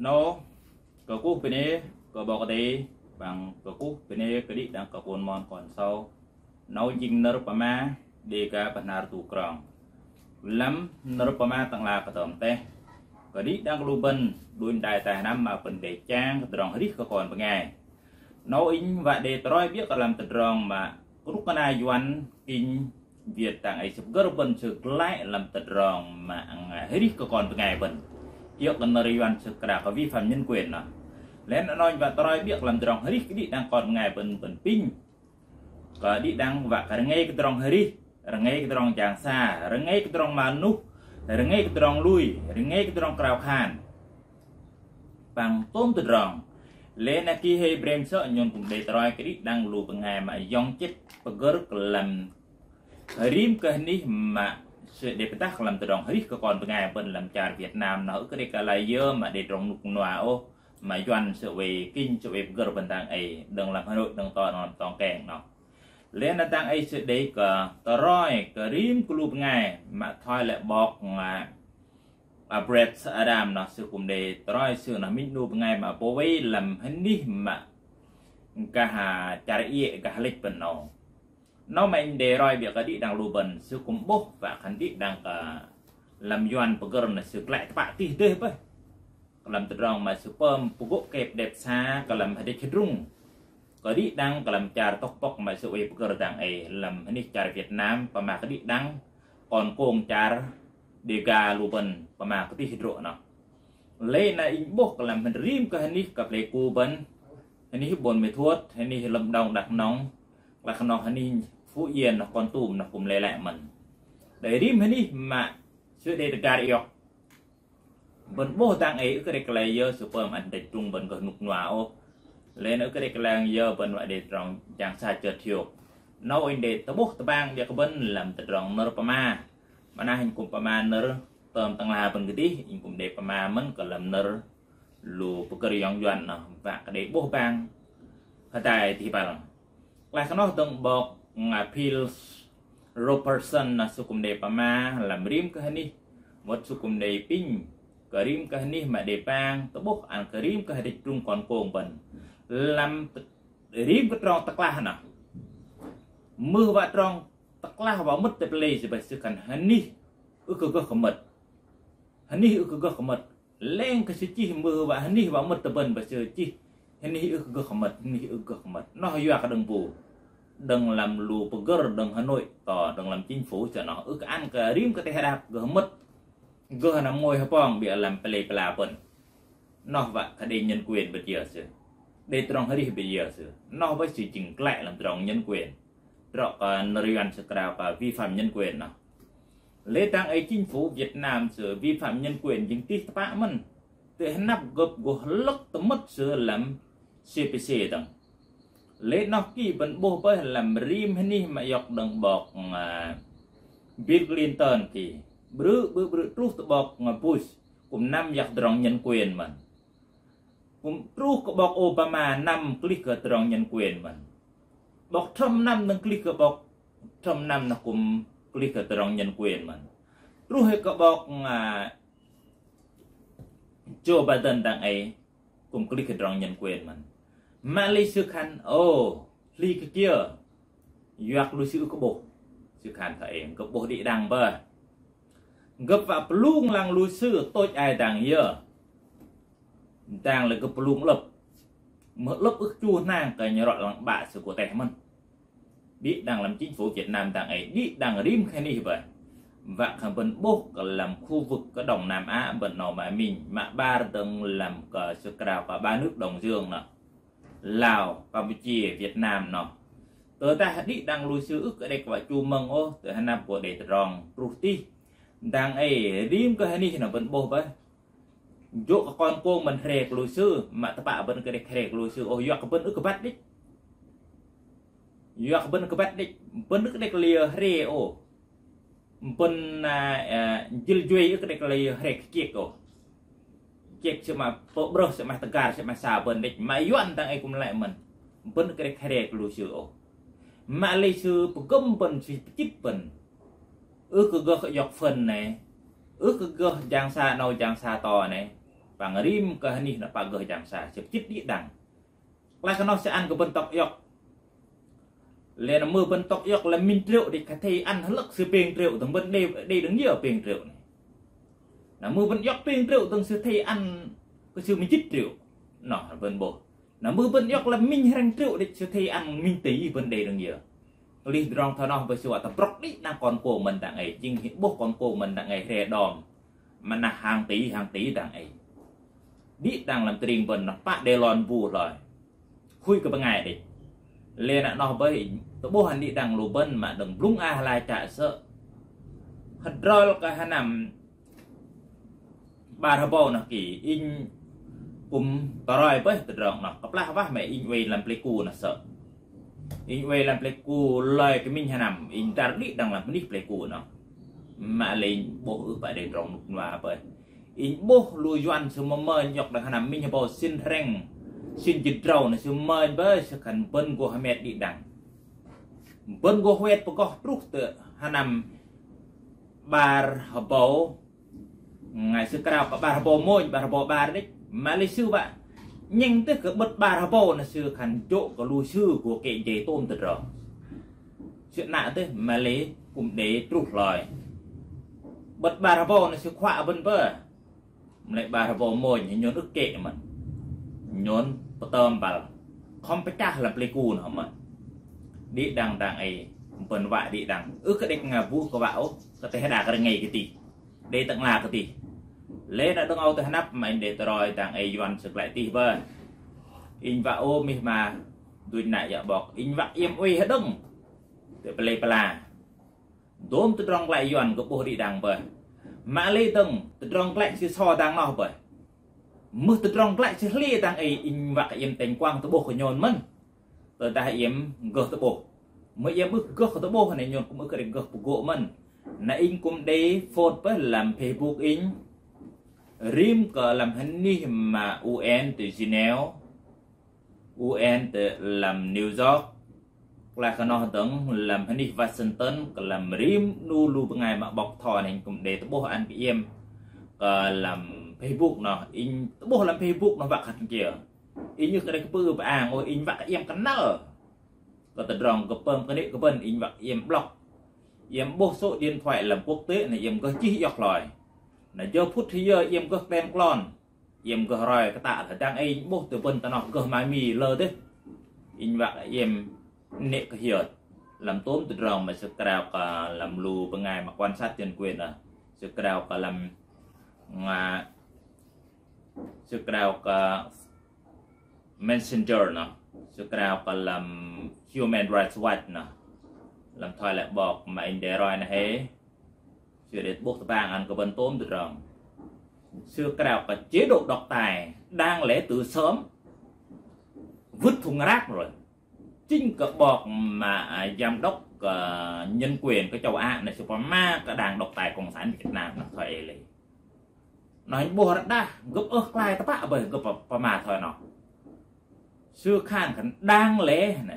nó có cú bên đây có bọc đây bằng có cú bên đây cái đi đang có cuốn mòn còn sau nó dinh nở pama đi cả benar tu krong lắm nở pama tăng là cái tầm té cái đi đang lưu bên đuôi đại tài năm mà phần để trang cái tròn hết có còn bằng ngày nó in và để trói biết là làm từ tròn mà lúc cái này doan in Việt tàng ấy sắp gỡ bên sự lại làm từ tròn mà hết có còn bằng ngày bên yêu cần nơi doan sự cả có vi phạm nhân quyền nào lên nó nói và trói biết làm từ tròn hết cái đi đang còn ngày bên bên pin có đi đang và cái ngay cái tròn hết ngay cái tròn chàng xa ngay cái tròn mà nút ngay cái tròn lui ngay cái tròn cào khan bằng tôm từ tròn lên là khi hay brem sợ nhon cùng để trói cái đi đang lù bằng ngày mà dòng chết và gỡ làm rim cái này mà sẽ để tác làm từ tròn hết có còn bằng ngày bên làm trà Việt Nam nó cái cái là dơ mà để trồng nục nòa ô mà doan sự về kinh sự về gỡ bên tàng ấy đừng làm Hà Nội đừng to làm toàn kèn nó lên là tàng ấy sẽ để cả trói cái rim của lù ngày mà thôi lại bọc Brett Adam nó sự cùng để trói sự nó mình lù ngày mà bố ấy làm hết đi mà cả hà trà ý cả lịch bên nó mình để rồi việc cái đi đang lù bần sự cùng bố và khán đi đang làm doan của gỡ là sự lại các bạn tí tê với làm từ rong mà sự bơm phụ kẹp đẹp xa cả làm hay để rung có đi đang cả làm trà tóc bọc mà sự về gỡ đang ấy làm hay trà Việt Nam và mà cái đi đang còn cuồng trà để gà lù bần và mà cái tí hydro nó lên là in bốc làm mình rim cái này cặp lấy cu bần hay ní bồn mệt thuốc hay ní lâm đồng đặc nóng là không nó hay ní phú yên nó còn tùm nó cùng lấy lại mình để rim hay ní mà sự để gà đi học bên bố tăng ấy cái này giờ super mạnh để trung bên cái nục nòa ô lên ở cái này giờ bên ngoại để tròn chẳng sai chợt thiểu nó in để tao bố tao bang để cái bên làm từ tròn nơ pama mà na hình cùng pama nơ tôm tăng là bên cái tí hình cùng để pama mình còn làm nơ lù cái dòng doan nó và cái để bố bang cái tài thì bảo là nó từng bọc pills Robertson là số cùng để pama làm rim cái này một số cùng để pin Karim cái này mà để bang tao bốc ăn Karim cái để trung còn cuồng bẩn làm rim cái tròn tắc la nào mưa và tròn tắc la vào mất tập lệ thì phải sự cần hani cơ không mật hani cơ không mật lên cái sự chi mưa và hani vào mất tập bẩn và sự chi hani cơ không mật hani cơ không mật nó hay cái đừng bù đừng làm lù bờ đừng Hà Nội tỏ đừng làm chính phủ cho nó cái ăn cái rim cái tay đạp cơ mất gỡ nằm ngồi hấp bong bị làm plei pla bẩn nó vậy cái đây nhân quyền bây giờ sự đây trong cái bây giờ sự nó với sự chỉnh lại làm trong nhân quyền rõ còn riêng sự cào và vi phạm nhân quyền nào lễ tang ấy chính phủ Việt Nam sự vi phạm nhân quyền chính tí bạ mình từ nắp gộp của lốc tấm mất sự làm CPC đằng lễ nó kỳ vẫn bố với làm rim hay mà dọc đằng bọc Bill Clinton kỳ bữa trút bọc Bush cùng năm giặc tròn nhân quyền mình cùng trút bọc Obama năm click tròn nhân quyền mình bọc Trump năm đang click bọc Trump năm nó cùng click tròn nhân quyền mình trút hết cái bọc Joe Biden đang ấy cùng click tròn nhân quyền mình Malaysia khăn ly cái kia giặc lưu sự có bộ sự khăn phải có bộ địa đằng bờ gặp vào luôn lăng lùi sư tôi ai đang giờ đang là gặp luôn lập một lớp ức chua nàng cái nhà rọi bằng bạ sự của tẻ mình biết đang làm chính phủ Việt Nam đang ấy biết đang rim khen đi vậy và khẳng bên bố làm khu vực cái đồng Nam Á bên nọ mà mình mà ba từng làm cả sự cào cả ba nước đồng dương nè Lào Campuchia Việt Nam nọ tới ta đi đang lùi sư ức ở đây và chu mừng ô từ Hà Nam của để rong ruti đang ấy rim cái này nó vẫn bố vậy dụ con cô mình rèn lùi sư mà các bạn vẫn cái rèn lùi sư ô dọc vẫn ức bắt đi dọc vẫn ức bắt đi vẫn ức cái lìa rè ô vẫn dil duy ức cái lìa rè kiệt ô kiệt xem mà bro xem mà tagar xem mà sao vẫn đi mà yuan đang ấy cũng lại mình vẫn cái rèn lùi sư ô mà lùi sư cũng vẫn chỉ chip vẫn ước cơ dọc phần này ước cơ giang xa nâu giang xa to này bằng rim cái này là bằng gửi chẳng xa chụp chít đi đằng lại cái nó sẽ ăn cái bên tóc yọc lên là mưa bên tóc yọc là mình rượu thì cái thầy ăn hất sự tiền rượu từng bên đây đứng nhiều tiền rượu này là mưa bên yọc tiền rượu từng sự thầy ăn cái sự mình chít rượu nó bên bộ là mưa bên yọc là mình răng rượu để sự thầy ăn mình tí bên đây đứng nhiều lý rong thằng nó với sự tập róc đi đang còn cổ mình đặng ấy chính hiện bố còn cổ mình đặng ấy rè đòn mà là hàng tỷ đặng ấy đi đang làm tiền vần nó phát đề lon vù rồi khui cái ngày đi lên là nó với tôi bố hành đi đang lù bên mà đừng lúng ai lại trả sợ hết rồi cái hắn nằm ba thằng bò nó kỳ in cùng tao rồi với từ rộng nó cấp lá vác mẹ in về làm plei cu nó sợ in về làm plei cu lời cái mình hắn nằm in ra đi đang làm plei cu nó mà lên bố phải để rộng và vậy in bố lùi doan sự mơ nhọc đang nằm mình bố xin reng xin chít trâu nó sự mơ với sự khẩn bên của mẹ đi đằng bên của huệ có rút từ hắn nằm ba bố ngày xưa cao có ba bố môi ba bố ba đấy mà lấy sư bạn nhưng tới cái bật ba bố là sư khẩn chỗ có lùi sư của kệ chế tôm từ rồi chuyện nạ tới mà lấy cùng để trút lời bật ba bố là sư khóa bên bờ lại ba bố môi như nhốn ức kệ mà nhốn tôm vào không phải chắc là pleiku nữa mà đi đằng ấy phần vải đi đằng cái đếch ngà vu của bão có thể đả cái ngày cái gì đây tận là cái gì lẽ đã đông âu tới nắp mà để rồi đằng ấy doan sực lại tí vơ in và ôm mà đuôi nại dạ bọc in vạ im uy hết đông để plei pla đốm từ trong lại doan có bố đi đằng vơ mã lê tầng từ trong lại sẽ so đang nào bởi mưa từ trong lại sẽ lê đang ấy in vạ im thành quang từ bộ của nhon mình từ ta im gỡ từ bộ mới em bước gỡ từ bộ này nhon cũng mới cái gỡ của gỗ mình nãy in cũng để phone với làm Facebook in rim cờ làm hình ni mà UN từ Geneva UN từ làm New York là cái nó tưởng làm hình ni Washington làm rim nu lu ngày mà bọc thò này cũng để từ bộ ăn cái em làm Facebook nó in bộ làm Facebook nó vặt hẳn kìa in như cái đây bự và ngồi in vặt em cắn nở có từ rong có pơm cái đấy có bên in vặt em block em bộ số điện thoại làm quốc tế này em có chi dọc lòi là do phút thì giờ em có tem clon em có rồi cái tạ ở trang ấy bộ từ bên ta nó có mai mì lơ thế in vặt em nệ cái hiểu làm tốn từ rong mà sự cào cả làm lù bằng ngày mà quan sát tiền quyền à sự cào cả làm mà sự cào cả messenger nó sự cào cả làm human rights watch nó làm thôi lại bọc mà anh để rồi này hết sự để buộc vàng ăn có bên tôm được rồi sự cào cả chế độ độc tài đang lẽ từ sớm vứt thùng rác rồi chính cả bọc mà giám đốc nhân quyền cái châu Á này sự có ma cả đảng độc tài cộng sản Việt Nam nó thôi lấy nói bùa rất đa gấp ớt lại các bạn bởi gấp vào mà thôi nó xưa khan khẩn đang lẽ này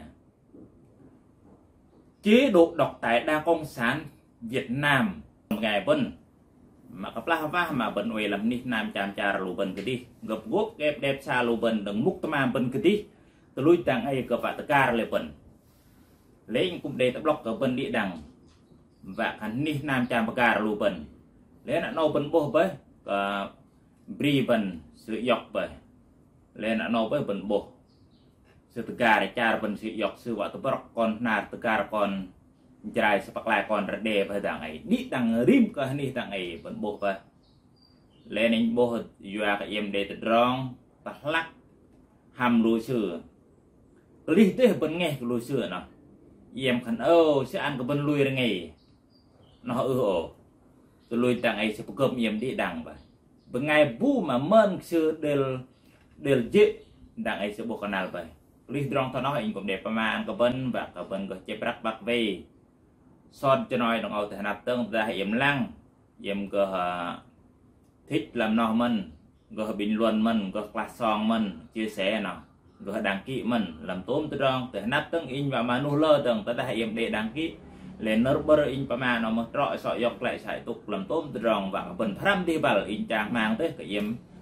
chế độ độc tài đa cộng sản Việt Nam ngày bên mà các la va mà bên ngoài làm ni Nam chạm trà lù bên cái đi gấp gốc đẹp đẹp xa lù bên đừng múc tâm bên cái đi từ lui tàng ấy gặp phải tất cả là bên lấy cũng để tập lọc ở bên địa đằng và khẩn ni Nam chạm trà lù bên lấy là nâu bên bố với Briven sự dọc về lên là nó với bên bộ sự tất cả để cha bên sự dọc sự gọi tôi con nạt tất cả con trai sẽ bắt lại con ra đề về đằng ấy đi đằng rim cái này đằng ấy bên bộ về lên anh bộ dọa cái em để tự rong tắt lắc hàm lùi sửa đi tới bên nghe cái lùi sửa nó em khẩn sẽ ăn cái bên lùi ra ngày nó ồ tôi lùi đằng ấy sẽ có cơm em đi đằng vậy bên ngày vu mà mơn sự đều dễ đằng ấy sẽ bộ canal vậy lý drong thọ nó hình cũng đẹp mà ăn cái bên và cái bên có chế bạc bạc về son cho nói đồng ao thể nạp tương ra em lăng em có thích làm nó mình có bình luận mình có class song mình chia sẻ nó có đăng ký mình làm tóm từ drong thể nạp tương in và mà nu lơ từng tới đây em để đăng ký lên nó bơ in mà nó mà trọi sọ dọc lại sải tục làm tóm từ drong và bên pram đi vào in trang mang tới cái em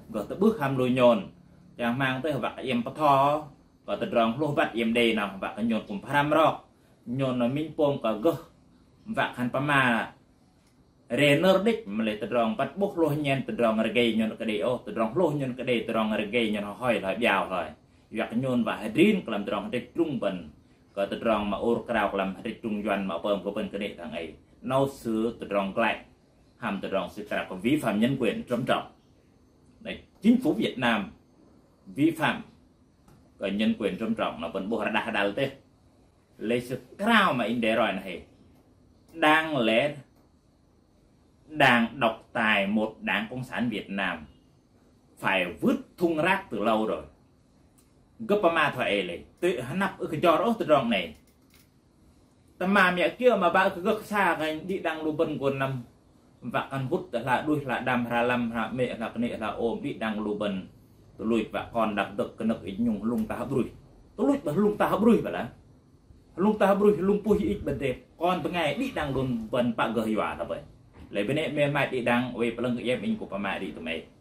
gọi tới bước ham lùi nhon chẳng mang tới vạc em bắt thò gọi tới rong lô vắt em đây nào vạc nhon cùng pram rọ nhon nó minh pom cả gơ vạc han pama Renner đích mà lấy từ rong bắt bốc lôi nhân từ rong reggae nhon cái đấy từ rong lôi nhân cái đấy từ rong reggae nhon hỏi lại biào rồi việc nhon và hydrin làm từ rong đích trung bình có từ rong mà ô cào làm đích trung doan mà bơm có bên cái đấy thằng ấy nấu sữa từ rong lại hàm từ rong sự cả có vi phạm nhân quyền trầm trọng này chính phủ Việt Nam vi phạm cái nhân quyền trầm trọng là vẫn bộ đa đa thế lấy sự cao mà in để rồi này đang lẽ đang độc tài một đảng Cộng sản Việt Nam phải vứt thùng rác từ lâu rồi gấp ma thoại này tự hắn nắp ở cái trò đó từ rong này tầm mà mẹ kia mà bạn cứ gấp xa cái đi đang lưu bân của năm và ăn hút là đuôi là đam ra lâm là mẹ là cái này là ôm đi đang lưu bân tôi lùi và còn đặc được cái nực ít nhung lung ta hấp đuôi tôi lùi và lung ta hấp đuôi vậy là lung ta hấp đuôi lung pui ít bên đẹp còn bên ngày đi đang luôn bân bạn gửi hòa là vậy lấy bên này mẹ mai đi đang về lần em mình của bà mẹ đi tụi mày